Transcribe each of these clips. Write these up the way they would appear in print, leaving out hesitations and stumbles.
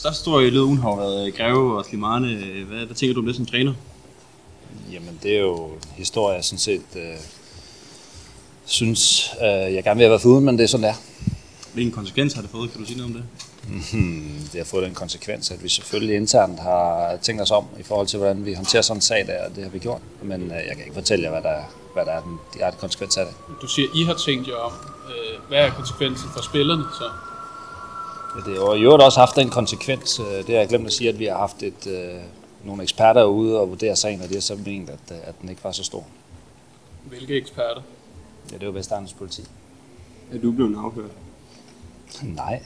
største historie i løbet ugen har været Greve og Slimane. Hvad tænker du om det som træner? Jamen det er jo en historie, jeg sådan set synes, jeg gerne vil have været foruden, men det er sådan der. Hvilken konsekvens har det fået? Kan du sige noget om det? Det har fået den konsekvens, at vi selvfølgelig internt har tænkt os om i forhold til, hvordan vi håndterer sådan en sag der, og det har vi gjort. Men jeg kan ikke fortælle jer, hvad der er den direkte konsekvens af det. Du siger, I har tænkt jer om. Hvad er konsekvensen for spillerne så? Ja, det har jo også haft den konsekvens. Det har jeg glemt at sige, at vi har haft nogle eksperter ude og vurdere sagen, og det har så ment, at den ikke var så stor. Hvilke eksperter? Ja, det er jo Vestegns politi. Er du blevet afhørt? Nej.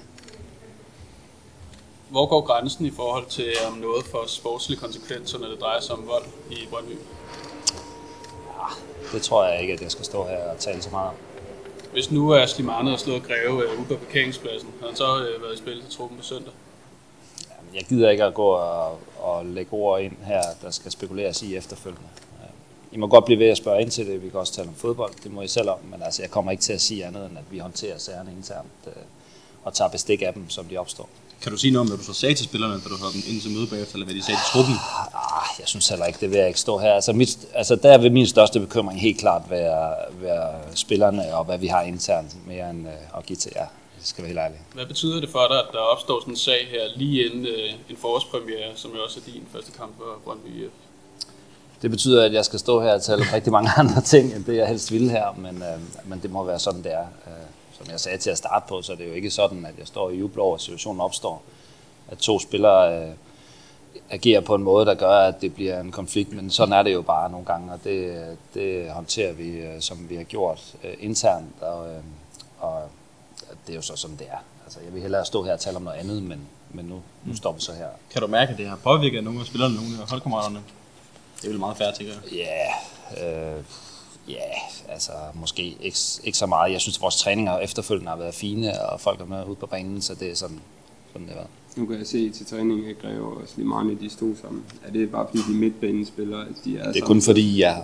Hvor går grænsen i forhold til om noget for sportslige konsekvenser, når det drejer sig om vold i Brøndby? Ja, det tror jeg ikke, at jeg skal stå her og tale så meget om. Hvis nu er Slimane og slået Greve ude på parkeringspladsen, har han så været i spil til truppen på søndag? Jamen, jeg gider ikke at gå og lægge ord ind her, der skal spekuleres i efterfølgende. I må godt blive ved at spørge ind til det. Vi kan også tale om fodbold, det må I selv om. Men altså, jeg kommer ikke til at sige andet, end at vi håndterer sagerne internt og tager bestik af dem, som de opstår. Kan du sige noget om, hvad du så sagde til spillerne, da du havde dem ind til møde bagefter, eller hvad de sagde til truppen? Jeg synes heller ikke, det vil jeg ikke stå her. Altså der vil min største bekymring helt klart være spillerne og hvad vi har internt, mere end at give til jer. Det skal være helt ærligt. Hvad betyder det for dig, at der opstår sådan en sag her lige inden en forårspremiere, som jo også er din første kamp for Brøndby IF? Det betyder, at jeg skal stå her og tale om rigtig mange andre ting, end det jeg helst ville her, men det må være sådan, det er. Som jeg sagde til at starte på, så det er jo ikke sådan, at jeg står og jubler over, at situationen opstår. At to spillere agerer på en måde, der gør, at det bliver en konflikt, men sådan er det jo bare nogle gange, og det håndterer vi, som vi har gjort internt, og det er jo så sådan, det er. Altså, jeg vil hellere stå her og tale om noget andet, men nu står vi så her. Kan du mærke, at det har påvirket nogle af spillerne, nogle af holdkammeraterne? Det er vel meget fair, tænker jeg. Ja, altså måske ikke så meget. Jeg synes, at vores træninger efterfølgende har været fine, og folk er med ude på banen, så det er sådan det har været. Nu kan jeg se til træningen af Greve og Slimane, de stod sammen. Er det bare fordi de midtbanespillere, de er det er kun fordi, ja.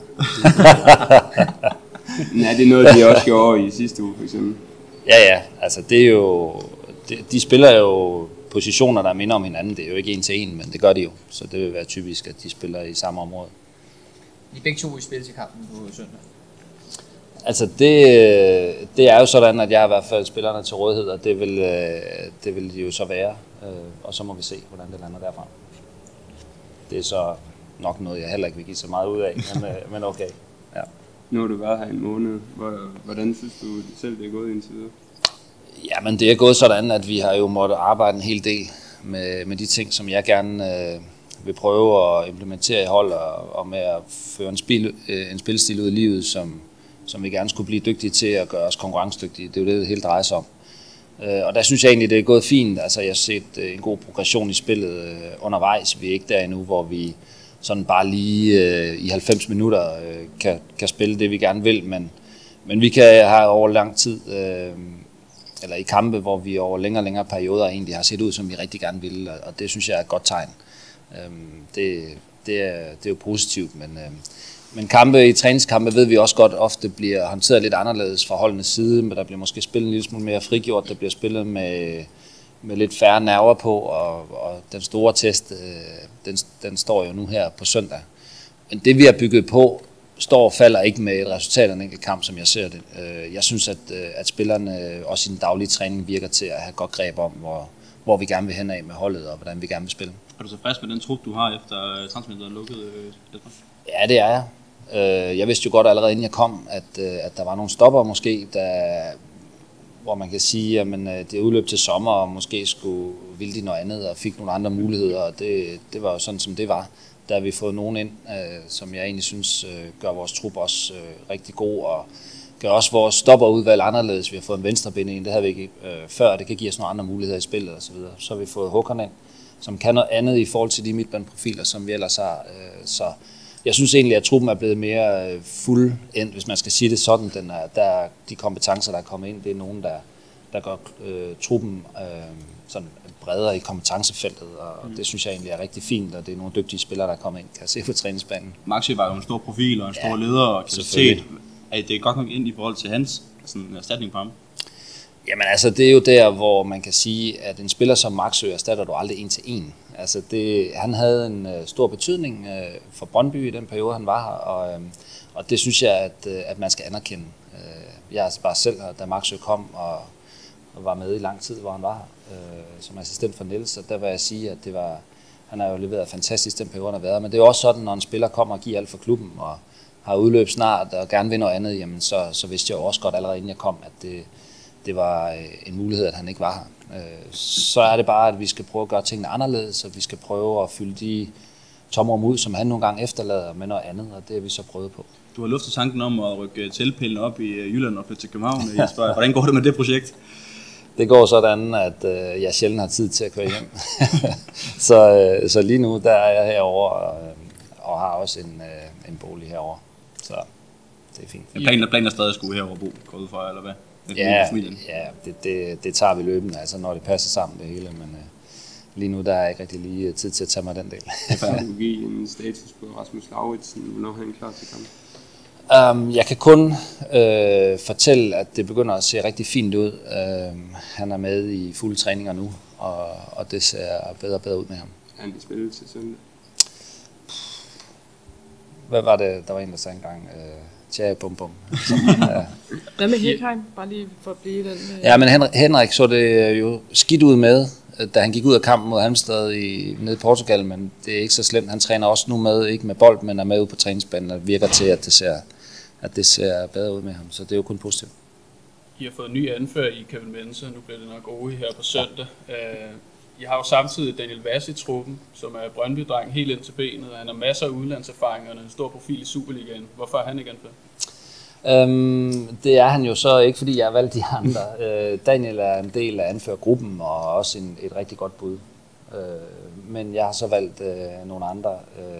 Nej, det er noget, de også gjorde i sidste uge, for eksempel. Ja, altså det er jo... De spiller jo positioner, der minder om hinanden. Det er jo ikke en til en, men det gør de jo. Så det vil være typisk, at de spiller i samme område. I begge to i spil til kampen på søndag? Altså det er jo sådan, at jeg har i hvert fald spillerne til rådighed, og det vil de jo så være. Og så må vi se, hvordan det lander derfra. Det er så nok noget, jeg heller ikke vil give så meget ud af, men okay. Ja. Nu har du været her en måned. Hvordan synes du selv, det er gået indtil videre? Jamen det er gået sådan, at vi har jo måttet arbejde en hel del med de ting, som jeg gerne vil prøve at implementere i hold og med at føre en spilstil ud i livet, som vi gerne skulle blive dygtige til at gøre os konkurrencedygtige. Det er jo det hele drejer sig om. Og der synes jeg egentlig, det er gået fint. Altså jeg har set en god progression i spillet undervejs. Vi er ikke der endnu, hvor vi sådan bare lige i 90 minutter kan spille det, vi gerne vil, men vi kan have over lang tid, eller i kampe, hvor vi over længere perioder egentlig har set ud, som vi rigtig gerne vil, og det synes jeg er et godt tegn. Det er jo positivt, men kampe i træningskampe ved vi også godt ofte bliver håndteret lidt anderledes fra holdenes side, men der bliver måske spillet en lille smule mere frigjort, der bliver spillet med lidt færre nerver på, og den store test, den står jo nu her på søndag. Men det vi har bygget på, står og falder ikke med et resultat af en enkelt kamp, som jeg ser det. Jeg synes, at spillerne også i den daglige træning virker til at have godt greb om, hvor vi gerne vil hen af med holdet, og hvordan vi gerne vil spille. Er du så fast med den trup, du har efter transfervinduet er lukket? Ja, det er jeg. Jeg vidste jo godt allerede inden jeg kom, at der var nogle stopper måske, hvor man kan sige, at det er udløb til sommer, og måske ville de noget andet og fik nogle andre muligheder, og det var jo sådan, som det var. Der har vi fået nogen ind, som jeg egentlig synes gør vores trup også rigtig god, og gør også vores stopperudvalg anderledes. Vi har fået en venstreben ind, det havde vi ikke før, det kan give os nogle andre muligheder i spillet osv. Så har vi fået Håkon ind, som kan noget andet i forhold til de midtbaneprofiler, som vi ellers har. Så jeg synes egentlig, at truppen er blevet mere fuldendt, hvis man skal sige det sådan. De kompetencer, der er kommet ind, det er nogen, der gør truppen sådan bredere i kompetencefeltet, og det synes jeg egentlig er rigtig fint, og det er nogle dygtige spillere, der er kommet ind, kan jeg se på træningsbanen. Maxi var jo en stor profil og en stor leder og kapacitet. Er det godt nok ind i forhold til hans sådan erstatning på ham? Jamen altså, det er jo der, hvor man kan sige, at en spiller som Maxø erstatter du aldrig en til en. Altså han havde en stor betydning for Brøndby i den periode, han var her, og det synes jeg, at man skal anerkende. Jeg er bare selv her, da Maxø kom og var med i lang tid, hvor han var her, som assistent for Niels, og der vil jeg sige, at han har jo leveret fantastisk den periode, han har været. Men det er jo også sådan, når en spiller kommer og giver alt for klubben, og har udløb snart, og gerne vil noget andet, jamen så vidste jeg jo også godt allerede, inden jeg kom, at det var en mulighed, at han ikke var her. Så er det bare, at vi skal prøve at gøre tingene anderledes, og vi skal prøve at fylde de tomrum ud, som han nogle gange efterlader med noget andet, og det har vi så prøvet på. Du har luftet tanken om at rykke teltpælen op i Jylland og flytte til København. Jesper, hvordan går det med det projekt? Det går sådan, at jeg sjældent har tid til at køre hjem. så lige nu, der er jeg herovre og har også en bolig herovre. Så det er fint. Planen er stadig at skulle herovre bo, gå ud fra, eller hvad? Det tager vi løbende, altså når det passer sammen det hele, men lige nu der er ikke rigtig lige tid til at tage mig den del. Kan du give en status på Rasmus Lauritsen, hvornår han er klar til kamp? Jeg kan kun fortælle, at det begynder at se rigtig fint ud. Han er med i fulde træninger nu, og det ser bedre og bedre ud med ham. Er han i spil til søndag? Hvad var det, der var en, der sagde engang? Tja, bum bum. Hvad med Hekheim? Bare lige for at blive den. Ja, men Henrik så det jo skidt ud med, da han gik ud af kampen mod Halmstad nede i Portugal, men det er ikke så slemt. Han træner også nu med, ikke med bold, men er med ude på træningsbanen, og virker til, at det ser bedre ud med ham. Så det er jo kun positivt. I har fået en ny anfører i Kevin Mensa, nu bliver det nok Ohi her på søndag. I har jo samtidig Daniel Vass i truppen, som er Brøndby-dreng helt ind til benet, og han har masser af udlandserfaringer og en stor profil i Superligaen. Hvorfor er han ikke anfører? Det er han jo så ikke, fordi jeg har valgt de andre. Daniel er en del af anførergruppen og også et rigtig godt bud. Men jeg har så valgt nogle andre,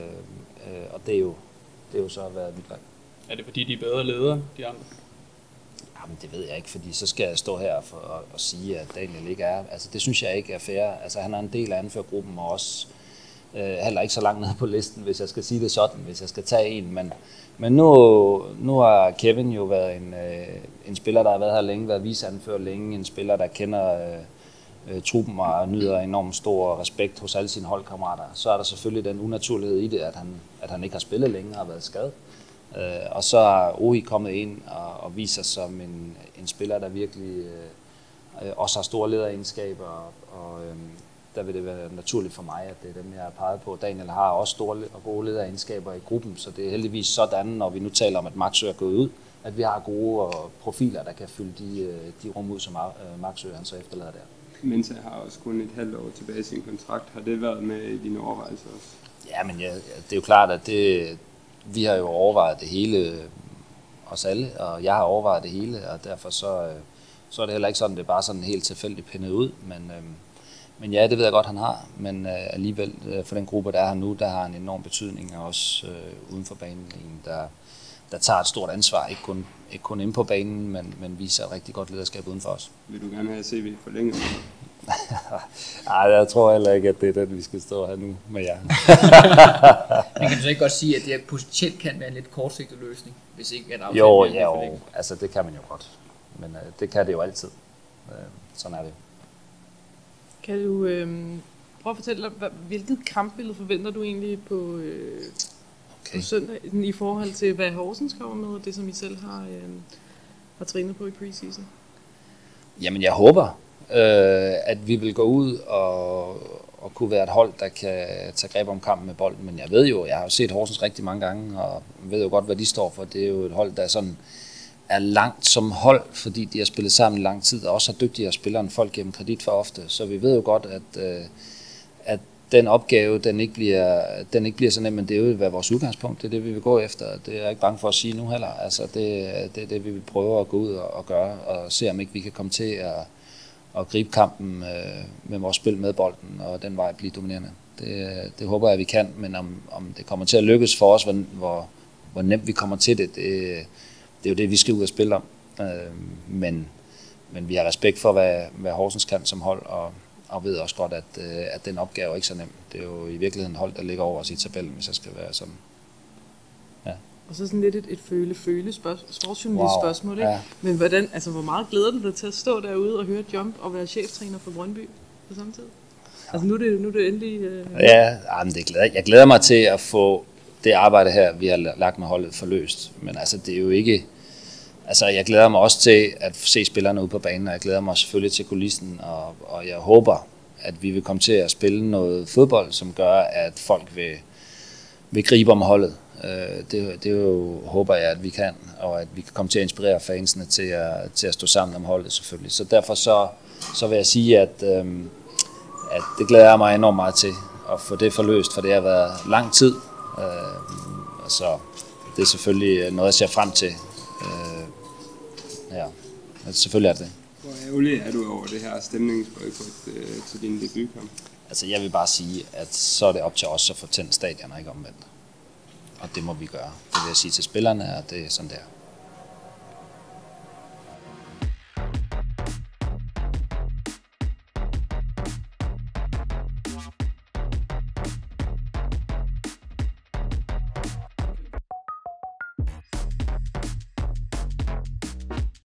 og det er jo så været mit valg. Er det fordi de er bedre ledere, de andre? Jamen det ved jeg ikke, fordi så skal jeg stå her og sige, at Daniel ikke er. Altså det synes jeg ikke er fair. Altså han er en del af anførergruppen og også heller ikke så langt nede på listen, hvis jeg skal sige det sådan, hvis jeg skal tage en. Men nu har Kevin jo været en spiller, der har været her længe, været viceanfører længe, en spiller, der kender truppen og nyder enormt stor respekt hos alle sine holdkammerater. Så er der selvfølgelig den unaturlighed i det, at han ikke har spillet længe og har været skadet. Og så er Ohi kommet ind og viser som en spiller, der virkelig også har store lederegenskaber, og der vil det være naturligt for mig, at det er dem, jeg har peget på. Daniel har også store og gode lederegenskaber i gruppen, så det er heldigvis sådan, når vi nu taler om, at Maxø er gået ud, at vi har gode profiler, der kan fylde de rum ud, som Maxø han så efterlader der. Mensa har også kun et halvt år tilbage i sin kontrakt. Har det været med i dine overvejelser også? Ja, men det er jo klart, at vi har jo overvejet det hele, os alle, og jeg har overvejet det hele, og derfor så er det heller ikke sådan, det er bare sådan helt tilfældigt pindet ud, men ja, det ved jeg godt, han har, men alligevel for den gruppe, der er her nu, der har en enorm betydning, og også uden for banen, der tager et stort ansvar, ikke kun inde på banen, men viser et rigtig godt lederskab uden for os. Vil du gerne have CV forlænget? Nej, jeg tror heller ikke, at det er den, vi skal stå her nu med jer. Men kan du så ikke godt sige, at det potentielt kan være en lidt kortsigtet løsning, hvis ikke en aftale Jo, altså det kan man jo godt, men det kan det jo altid. Sådan er det. Kan du prøve at fortælle dig, hvilket kampbillede forventer du egentlig på søndag i forhold til, hvad Horsens kommer med, og det, som I selv har trænet på i preseason? Jamen, jeg håber, at vi vil gå ud og kunne være et hold, der kan tage greb om kampen med bolden. Men jeg ved jo, jeg har jo set Horsens rigtig mange gange, og ved jo godt, hvad de står for. Det er jo et hold, der sådan er langt som hold, fordi de har spillet sammen i lang tid, og også har dygtigere spillere end folk gennem kredit for ofte. Så vi ved jo godt, at den opgave, den ikke bliver så nem, men det er jo hvad vores udgangspunkt, det er det, vi vil gå efter. Det er jeg ikke bange for at sige nu heller. Altså, det er det, vi vil prøve at gå ud og gøre, og se om ikke vi kan komme til at gribe kampen med vores spil med bolden, og den vej blive dominerende. Det håber jeg, vi kan, men om det kommer til at lykkes for os, hvor nemt vi kommer til det, det er jo det, vi skal ud og spille om. Men vi har respekt for, hvad Horsens kan som hold, og ved også godt, at den opgave er ikke så nem. Det er jo i virkeligheden hold, der ligger over os i tabellen, hvis jeg skal være sådan. Ja. Og så sådan lidt et sportsjournalist spørgsmål, ikke? Ja. Men hvordan, altså hvor meget glæder du dig til at stå derude og høre Jump og være cheftræner for Brøndby på samme tid? Altså nu er det endelig... Ja, men jeg glæder mig til at få det arbejde her, vi har lagt med holdet, forløst. Men altså, det er jo ikke... Altså, jeg glæder mig også til at se spillerne ude på banen, og jeg glæder mig selvfølgelig til kulissen, og jeg håber, at vi vil komme til at spille noget fodbold, som gør, at folk vil gribe om holdet. Det jo, håber jeg, at vi kan, og at vi kan komme til at inspirere fansene til at stå sammen om holdet selvfølgelig. Så derfor så vil jeg sige, at det glæder jeg mig enormt meget til at få det forløst, for det har været lang tid. Så det er selvfølgelig noget, jeg ser frem til. Ja, selvfølgelig er det. Hvor ærgerlig er du over det her stemningsboykot til din debutkamp? Altså, jeg vil bare sige, at så er det op til os at få tændt stadion og ikke omvendt. Og det må vi gøre. Det vil jeg sige til spillerne, og det er sådan der.